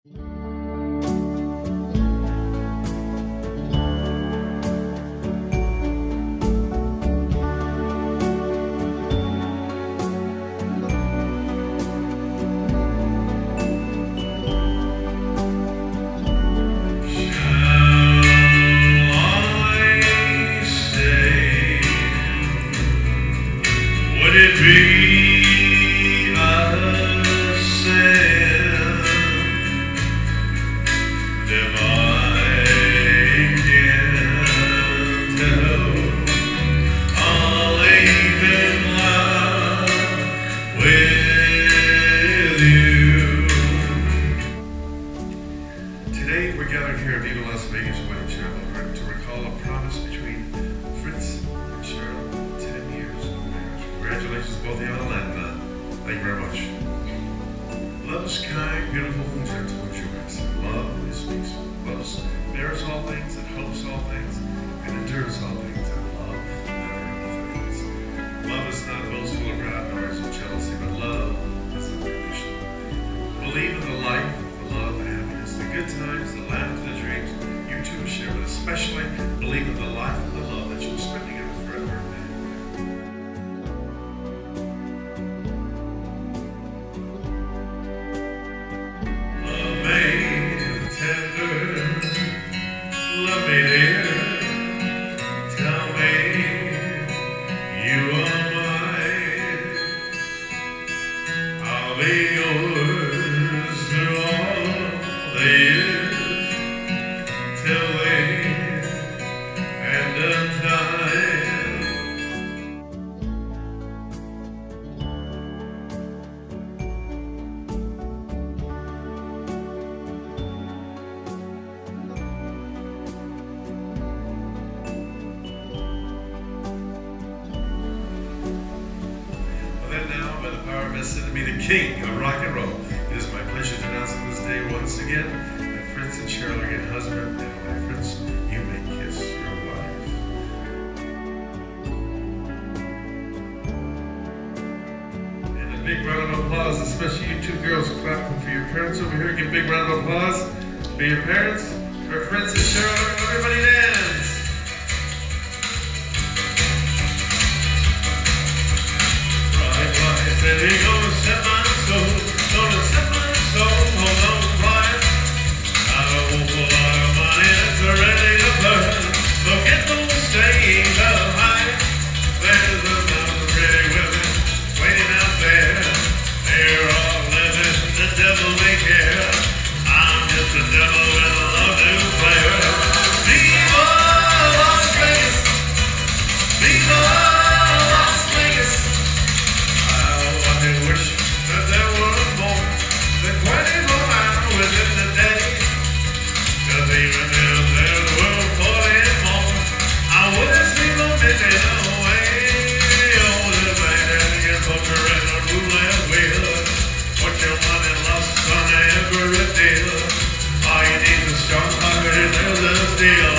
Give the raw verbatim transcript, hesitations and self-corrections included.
Would it be a sin if I can tell I'll live in love with you? Today we're gathered here at Viva Las Vegas Wedding Chapel to recall a promise between Fritz and Cheryl. ten years of marriage. Congratulations to both of y'all, and uh, thank you very much. Love is kind, beautiful, and gentle and joyous. Love is speaks. Love bears all things, and hopes all things, and endures all things, and love never fails. Love is not boastful or proud, nor is it jealousy, but love is unconditional. Believe in the life, the love, the happiness, the good times, the laughter, the dreams you two share, but especially believe in the life and the love that you'll spend together forever. Love me, dear, tell me you are mine. I'll be yours through all the years, till the end of time. By the power vested in me, the king of rock and roll, it is my pleasure to announce on this day once again that Fritz and Cheryl are getting husband and wife. Fritz, you may kiss your wife. And a big round of applause, especially you two girls clapping for your parents over here. Give a big round of applause for your parents, for Fritz and Cheryl. Everybody dance. Said he gonna set my soul, gonna set my soul, hold on quiet. I got a whole lot of money that's ready to burn, so get those stains up high. There's a lot of pretty women waiting out there. They're all living the devil may care. I'm just a devil with a love new player. Viva Las Vegas! Viva Las Vegas! I wish that there were more than twenty-four hours within the day. Cause even if there were forty more, I wouldn't sleep a minute away. Oh, the man can put her in a roulette wheel, put your money lost on every deal. All you need is a strong pocket and there's a steal.